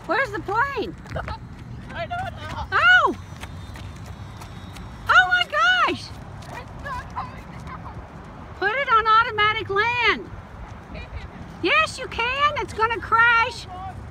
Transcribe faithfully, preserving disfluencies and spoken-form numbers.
Where's the plane? I don't know. Oh! Oh my gosh! It's not coming down. Put it on automatic land. Yes, you can. It's going to crash.